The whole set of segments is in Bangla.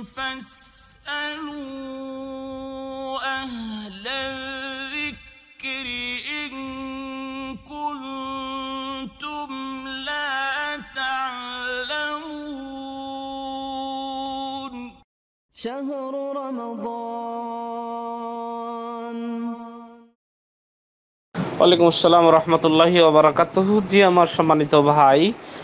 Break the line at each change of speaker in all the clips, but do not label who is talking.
فاسألوا أهل الذكر إن كنتم لا تعلمون شهر رمضان
ওয়ালাইকুম আসসালাম রহমতুল্লাহি ওয়া বারাকাতুহু। জি আমার সম্মানিত ভাই,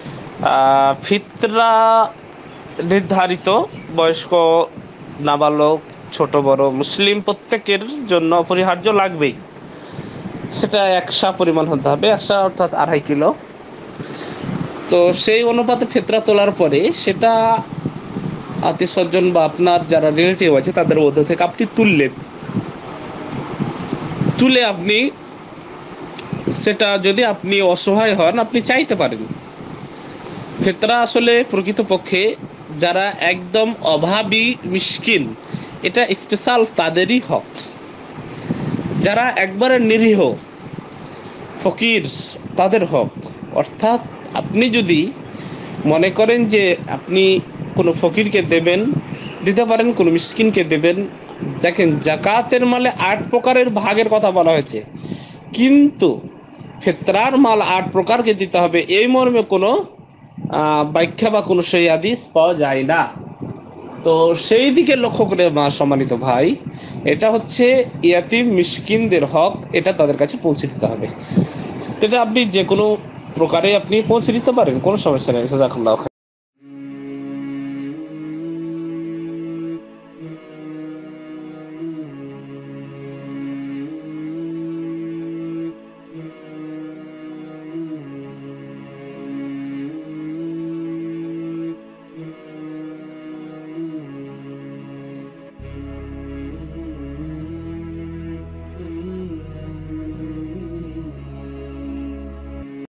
ফিতরা নির্ধারিত বয়স্ক, নাবালক, ছোট বড় মুসলিম প্রত্যেকের জন্য অপরিহার্য লাগবেই। সেটা একশা পরিমাণ হতে হবে, একশা অর্থাৎ 2.5 কিলো। তো সেই অনুপাতে ফিতরা তোলার পরে সেটা আত্মীয় স্বজন বা আপনার যারা রিলেটিভ আছে তাদের মধ্যে থেকে আপনি তুলে আপনি সেটা, যদি আপনি অসহায় হন আপনি চাইতে পারেন। ফিতরা আসলে প্রকৃতপক্ষে যারা একদম অভাবী মিসকিন, এটা স্পেশাল তাদেরই হক। যারা একবারে নিরীহ ফকির তাদের হক। অর্থাৎ আপনি যদি মনে করেন যে আপনি কোনো ফকিরকে দেবেন, দিতে পারেন, কোনো মিসকিনকে দেবেন। দেখেন, জাকাতের মালে 8 প্রকারের ভাগের কথা বলা হয়েছে, কিন্তু ফিতরার মাল 8 প্রকারকে দিতে হবে এই মর্মে কোনো ব্যাখ্যা বা কোনো সেই হাদিস পাওয়া যায় না। তো সেই দিকে লক্ষ্য করে সম্মানিত ভাই, এটা হচ্ছে ইয়াতিম মিসকিনদের হক, এটা তাদের কাছে পৌঁছে দিতে হবে। এটা আপনি যে কোনো প্রকারে আপনি পৌঁছে দিতে পারেন, কোনো সমস্যা নেই। জাযাকাল্লাহু খাইরান।